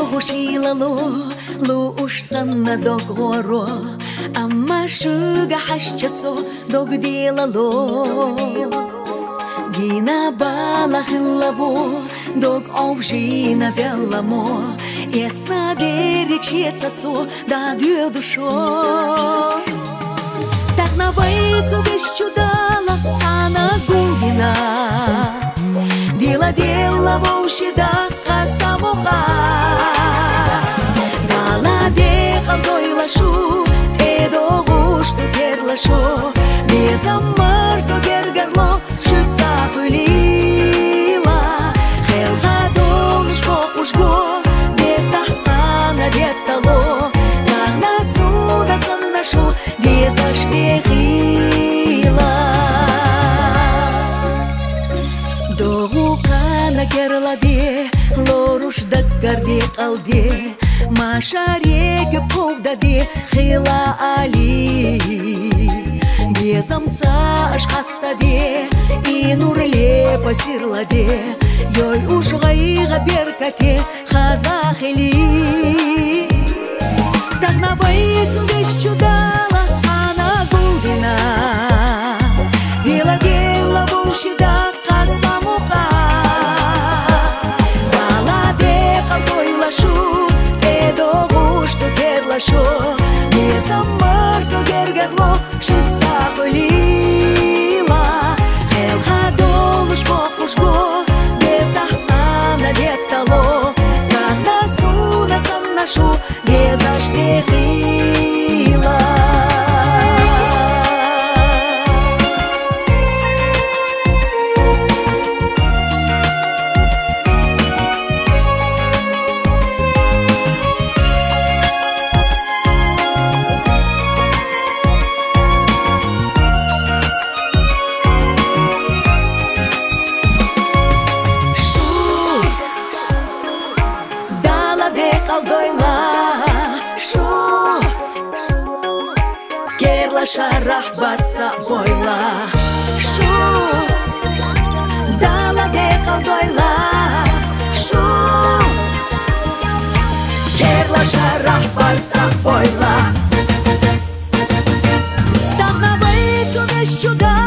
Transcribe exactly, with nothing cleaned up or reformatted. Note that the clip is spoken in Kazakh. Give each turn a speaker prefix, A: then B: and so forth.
A: Догушилало луш санна догоро, амма шуга хашчасо догдилало. Гина бала хиллабо дог овжина белламо, ецна дерек шецацо да дю душо. Так на вайцу вещудала цана гулгина, дила дела вошида касамоха. Дала дехал дойлашу, эдо гушту керлашо, безамарзо гергарло шуца фулила. Хелха донышко ушго, бетахцана детало, нагна суда саннашу, безаштехила. Догукана керладе, лоруш дакгарде қалде, машареге повдаде хила али. Безамца ашхастаде, и нурле пасирладе, йой ушгайга беркате хазахили. Так на вайцу вещудала цана гулдина, дела дела вошида касамуха. Дала дехал дойлашу, эдо гушту керлашо, безамарзо гергарло шуца фулила. Хелха долуш бокушго, бетахцана детало, нагна суда саннашу, безаштехила. Шарах баца бойла, шу, дала декал дойла, шу, керла шарах баца бойла. Там на вайцу вещуда.